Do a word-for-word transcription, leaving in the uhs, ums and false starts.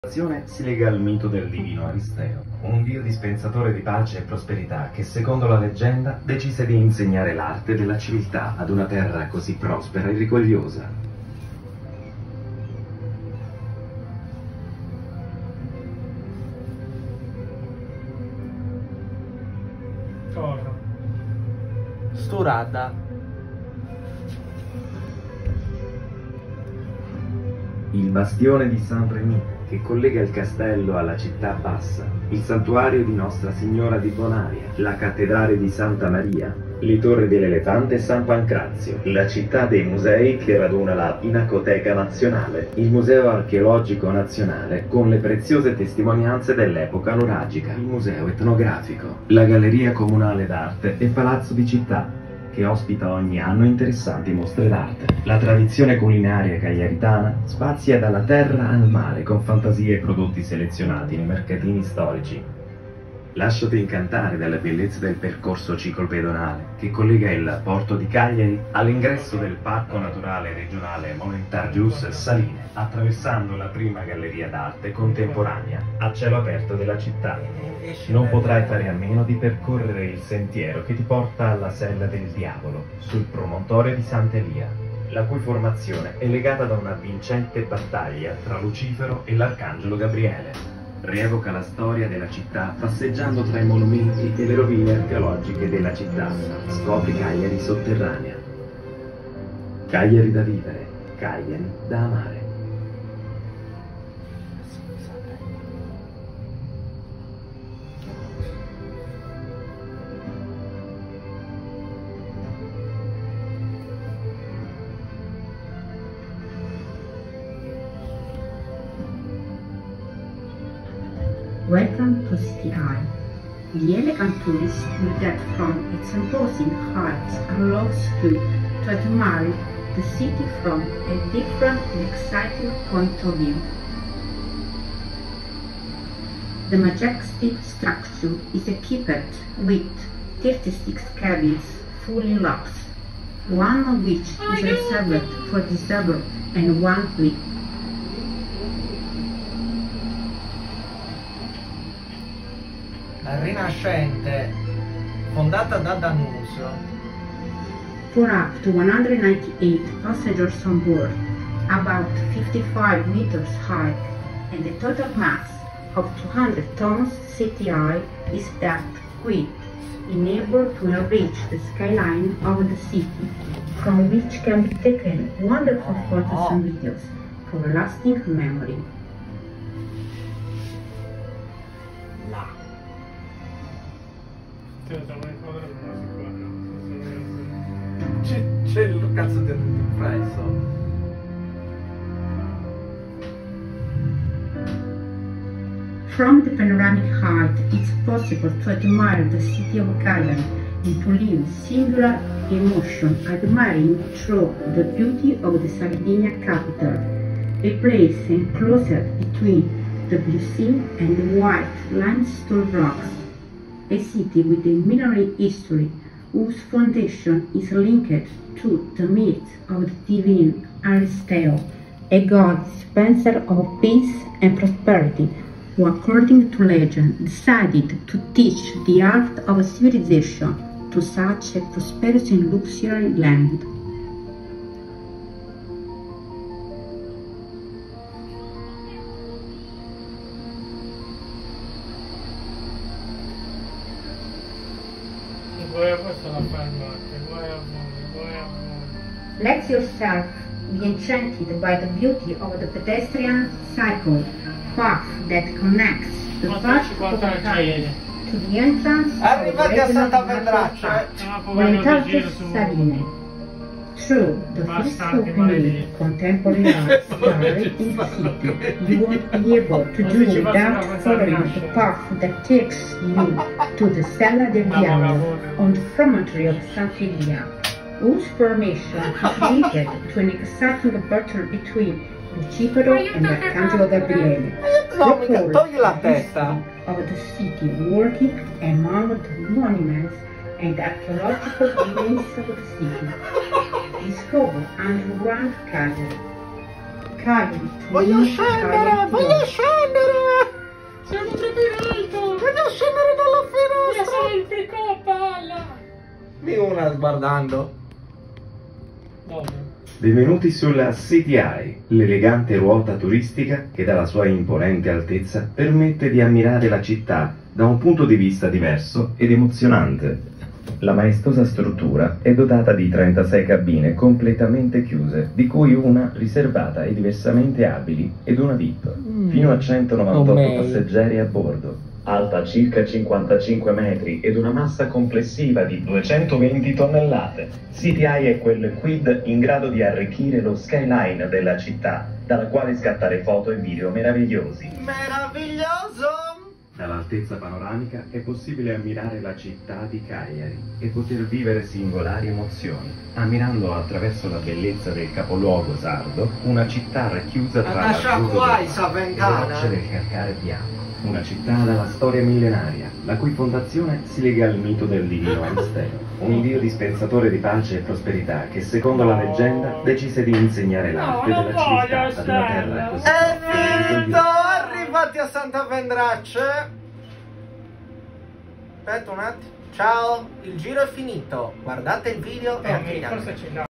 Si lega al mito del divino Aristeo, un dio dispensatore di pace e prosperità che, secondo la leggenda, decise di insegnare l'arte della civiltà ad una terra così prospera e rigogliosa. Cosa? Sturada. Il bastione di Saint-Rémy, che collega il castello alla città bassa, il santuario di Nostra Signora di Bonaria, la cattedrale di Santa Maria, le torri dell'Elefante e San Pancrazio, la città dei musei che raduna la Pinacoteca Nazionale, il Museo Archeologico Nazionale con le preziose testimonianze dell'epoca nuragica, il Museo Etnografico, la Galleria Comunale d'Arte e Palazzo di Città, che ospita ogni anno interessanti mostre d'arte. La tradizione culinaria cagliaritana spazia dalla terra al mare con fantasie e prodotti selezionati nei mercatini storici. Lasciati incantare dalle bellezze del percorso ciclopedonale che collega il porto di Cagliari all'ingresso del Parco Naturale Regionale Monentargius Saline, attraversando la prima galleria d'arte contemporanea a cielo aperto della città. Non potrai fare a meno di percorrere il sentiero che ti porta alla Sella del Diavolo, sul promontorio di Sant'Elia, la cui formazione è legata da una vincente battaglia tra Lucifero e l'Arcangelo Gabriele. Rievoca la storia della città passeggiando tra i monumenti e le rovine archeologiche della città. Scopri Cagliari sotterranea. Cagliari da vivere, Cagliari da amare. Welcome to City Eye. The elegant tourist will get from its imposing heights allows you to admire the city from a different and exciting point of view. The majestic structure is equipped with thirty-six cabins fully locked, one of which is reserved for disabled and one with Rinascente, fondata da Danusio. For up to one hundred ninety-eight passengers on board, about fifty-five meters high, and a total mass of two hundred tons, City Eye is that with enabled to enrich the skyline of the city, from which can be taken wonderful photos and videos for a lasting memory. C'è il cazzo del preso. From the panoramic height, it's possible to admire the city of Cagliari and to live singular emotion admiring through the beauty of the Sardinia capital, a place enclosed between the blue sea and the white limestone rocks, a city with a mineral history whose foundation is linked to the myth of the divine Aristeo, a god dispenser of peace and prosperity, who, according to legend, decided to teach the art of civilization to such a prosperous and luxury land. Let yourself be enchanted by the beauty of the pedestrian cycle path that connects the park of Cagliari to the entrance of the regional natural park, Monentargius Saline. Through the first opening contemporary art gallery in the city, you won't be able to do without following the path that takes you to the Sella del Diavolo on the promontory of Sant'Elia, whose formation is linked to an exciting battle between Lucifero and Arcangelo Gabriele, the history of the city working among the monuments and archaeological remains of the city. Discover underground Cagliari. Cagliari. Voglio Leave scendere, Cagliari voglio today. scendere! Siamo troppo in alto! Voglio scendere dalla Io finestra! sono il primo palla! Mi una guardando. Dove? Benvenuti sulla C T I, l'elegante ruota turistica che dalla sua imponente altezza permette di ammirare la città da un punto di vista diverso ed emozionante. La maestosa struttura è dotata di trentasei cabine completamente chiuse, di cui una riservata ai diversamente abili ed una V I P, fino a centonovantotto Oh, passeggeri a bordo. Alta circa cinquantacinque metri ed una massa complessiva di duecentoventi tonnellate. C T I è quel quid in grado di arricchire lo skyline della città, dalla quale scattare foto e video meravigliosi. Meraviglioso! Dall'altezza panoramica è possibile ammirare la città di Cagliari e poter vivere singolari emozioni, ammirando attraverso la bellezza del capoluogo sardo una città racchiusa tra Lascia l'azzurro qua del i mare Saventana. e le rocce del calcare bianco. Una città dalla storia millenaria, la cui fondazione si lega al mito del divino Aristeo, un dio dispensatore di pace e prosperità che, secondo la leggenda, decise di insegnare l'arte No, non della voglio civiltà ad una terra stella. così È forte e vinto! Arrivati a Santa Vendrace. Aspetta un attimo. Ciao, il giro è finito. Guardate il video e No, anche mi gli altri. forse ce l'ha.